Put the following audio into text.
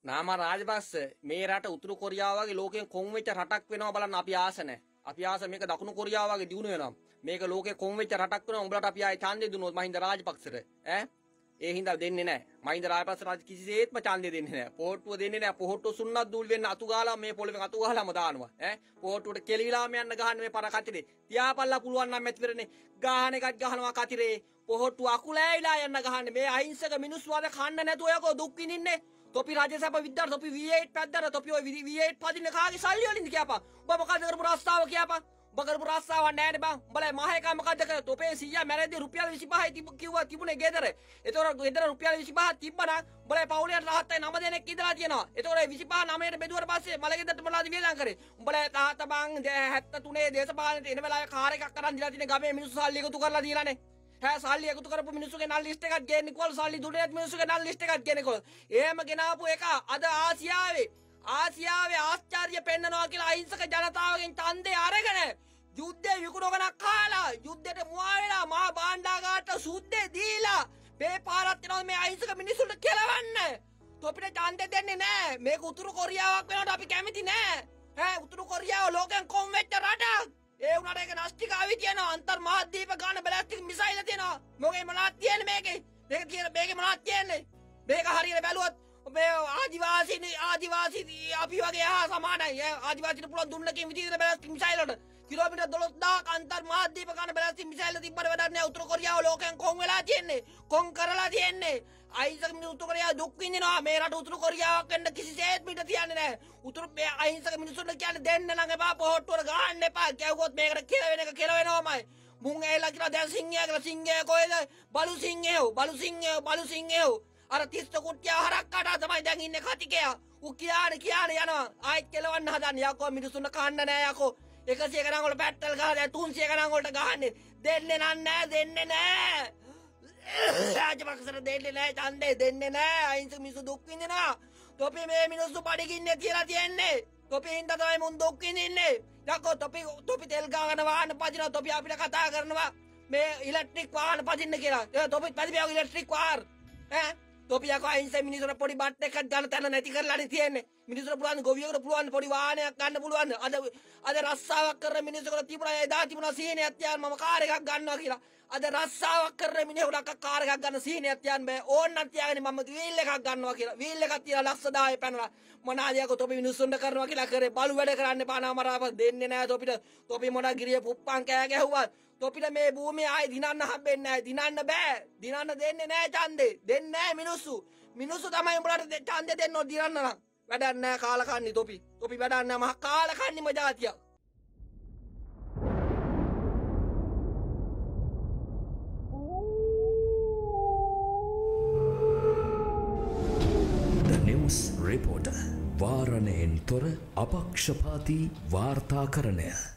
නාම රාජපක්ෂ මේ රට උතුරු කොරියාව වගේ ලෝකයෙන් කොන් වෙච්ච රටක් වෙනවා බලන්න අපි ආස නැහැ. අපි ආස මේක දකුණු කොරියාව වගේ දිනු වෙනවා. මේක ලෝකේ කොන් වෙච්ච රටක් වෙනවා. උඹලට අපි ආයේ ඡන්දය දුන්නොත් මහින්ද රාජපක්ෂට ඈ ඒ හින්දා දෙන්නේ නැහැ. මහින්ද රාජපක්ෂ රාජ කිසිසේත්ම ඡන්දය දෙන්නේ නැහැ. පොහොට්ටුව දෙන්නේ නැහැ. පොහොට්ටුව සුන්නත් දූල් වෙන්න අතු ගාලා මේ පොළවෙන් අතු ගාලාම දානවා. ඈ පොහොට්ටුවට කෙලිවිලාම යන්න ගහන්න මේ පර කතිරේ. තියාපල්ලා පුළුවන් නම් මෙතිරනේ. ගාහන එකක් ගහනවා කතිරේ. පොහොට්ටුව අකුලෑවිලා යන්න ගහන්නේ. මේ අහිංසක මිනිස්සු වද කන්න නැතුව යකෝ දුක් විඳින්නේ. තොපි රාජසභා විද්‍යාර්ථ තොපි V8 පැද්දර තොපි ඔය V8 පදින්න කාගේ සල්ලි වලින්ද කියපන්. ඔබ මොකද කරපු රස්සාව කියපන්. ඔබ කරපු රස්සාව නෑනේ බං. උඹලා මහ එක මොකද කර තොපේ 100 මැරෙද්දී රුපියල් 25යි කිව්වා තිබුණේ ගෙදර. ඒතකොට ගෙදර රුපියල් 25ක් තිබ්බනම් උඹලා පවුලේ රහත්තයි 9 දෙනෙක් ඉඳලා තියෙනවා. ඒතකොට 25 9ට බෙදුවට පස්සේ මල ගෙදරට මොනවද වියදම් කරේ? උඹලා තාත්ත බං 73 දේශපාලනයට එන වෙලාවේ කාර් එකක් අරන් දීලා තියෙන ගමේ මිනිස්සු සල්ලි එකතු කරලා දීලානේ. සල්ලි එකතු කරපු මිනිස්සුගේ නල් ලිස්ට් එකක් ගේන්නේ කොහොල්ල සල්ලි දුන්නේ මිනිස්සුගේ නල් ලිස්ට් එකක් ගේන්නේ කොහොල්ල. එහෙම ගෙනාවු එක අද ආසියාවේ ආශ්චර්ය පෙන්නනවා කියලා අහිංසක ජනතාවගෙන් ඡන්දේ අරගෙන යුද්ධේ විකුණගෙන කාලා යුද්ධයට මුවා වෙලා මහා භාණ්ඩාගාරට සුද්දේ දීලා මේ පාරක් යනවා මේ අහිංසක මිනිස්සුන්ට කෙලවන්න. තොපිට ඡන්දේ දෙන්නේ නැහැ. මේක උතුරු කොරියාවක් වෙනවට අපි කැමති නැහැ. උතුරු කොරියාව ලෝකෙන් කොම් වෙච්ච රටක්. ඒ උනාට ඒක නාස්තිකාවි තියෙනවා අන්තර් මහද්වීප ගාන බැලස්ටික් මිසයිල් තියෙනවා. මොකේ මොනවද තියෙන්නේ මේකේ? මේකේ මොනවද තියෙන්නේ? මේක හරියට බැලුවොත් මේ ආදිවාසී අපි වගේ සමානයි. ආදිවාසීට පුළුවන් දුන්නකින් විදිහට බැලස්ටික් මිසයිල් වලට කිලෝමීටර් 12000ක් අන්තර් මහද්වීප ගාන බැලස්ටික් මිසයිල් තිබ්බට වැඩක් නෑ. උතුරු කොරියාව ලෝකෙන් කොන් වෙලා තියෙන්නේ. කොන් කරලා තියෙන්නේ. අහිංසක මිනිස්සු උතුරු කොරියාව දුක් විඳිනවා. මේ රට උතුරු කොරියාවක් වෙන්න කිසිසේත් පිට තියන්නේ නෑ. උතුරු මේ අහිංසක මිනිස්සුන්ට කියන්නේ දෙන්න නම් එපා පොහොට්ටුවට ගහන්න එපා. කියවුවොත් මේකට කෙලවෙන එක කෙලවෙනවමයි. මුං ඇයිලා කියලා දැන් සිංහයා කියලා සිංහයා කොහෙද? බලු සිංහයෝ. අර 30 කුට්ටිය හරක් කාටා තමයි දැන් ඉන්නේ කතිකයා. ඌ කියානේ යනවා. ආයෙත් කෙලවන්න හදන්නේ. යකෝ මිනිස්සුන්ට කන්න නෑ යකෝ. 100 ගණන් වල පැට්ටල් ගහලා 300 ගණන් වලට ගහන්නේ. දෙන්නේ නෑ. රාජපක්ෂට දෙන්නේ නෑ ඡන්දේ දෙන්නේ නෑ. අහිංසක මිනිස්සු දුක් විඳිනවා. තොපි මේ මිනිස්සු බඩගින්නේ කියලා තියන්නේ. තොපි හින්දා තමයි මුන් දුක් විඳින්නේ. යකෝ තොපි තෙල් ගාගෙන වාහන පදිනවා. තොපි අපිට කතා කරනවා මේ ඉලෙක්ට්‍රික් වාහන පදින්න කියලා. තොපි පදිපියව ඉලෙක්ට්‍රික් වාහන. තොපි යකෝ අහිංසක මිනිස්සුන්ට පොඩි බට් එකක් ගන්න තැන නැති කරලානේ තියෙන්නේ. මිනිස්සුන්ට පුළුවන් ගොවියෙකුට පුළුවන් පොඩි වාහනයක් ගන්න පුළුවන්. අද රස්සාවක් කරන මිනිස්සුන්ට තිබුණා එදා තිබුණා සීනයක් තියන්න මම කාර් එකක් ගන්නවා කියලා. අද රස්සාවක් කරන මිනිහෙකුට කාර් එකක් ගන්න සීනයක් තියන්න බෑ. ඕන්නම් තියාගෙන මම වීල් එකක් ගන්නවා කියලා. වීල් එකක් තියලා ලක්ෂ 10 පැනලා මොනාද යකෝ තොපි මිනිස්සුන්ට කරනවා කියලා කරේ. බලු වැඩ කරන්න එපා නාමරාව දෙන්නේ නෑ තොපිට. තොපි මොනා ගිරිය පුප්පන් කෑ ගැහුවා. තොපිට මේ භූමිය ආයි දිනන්න හම්බෙන්නේ නැහැ. දිනන්න බෑ. දිනන්න දෙන්නේ නැහැ ඡන්දේ. දෙන්නේ නැහැ මිනිස්සු. මිනිස්සු තමයි උඹලට ඡන්දේ දෙන්න ඕන දිනන්න නම්. වැඩක් නැහැ කාලකන්ණි තොපි. තොපි වැඩක් නැහැ මහ කාලකන්ණිම જાතියක්. The News Reporter වාරණයෙන් තොර අපක්ෂපාතී වාර්තාකරණය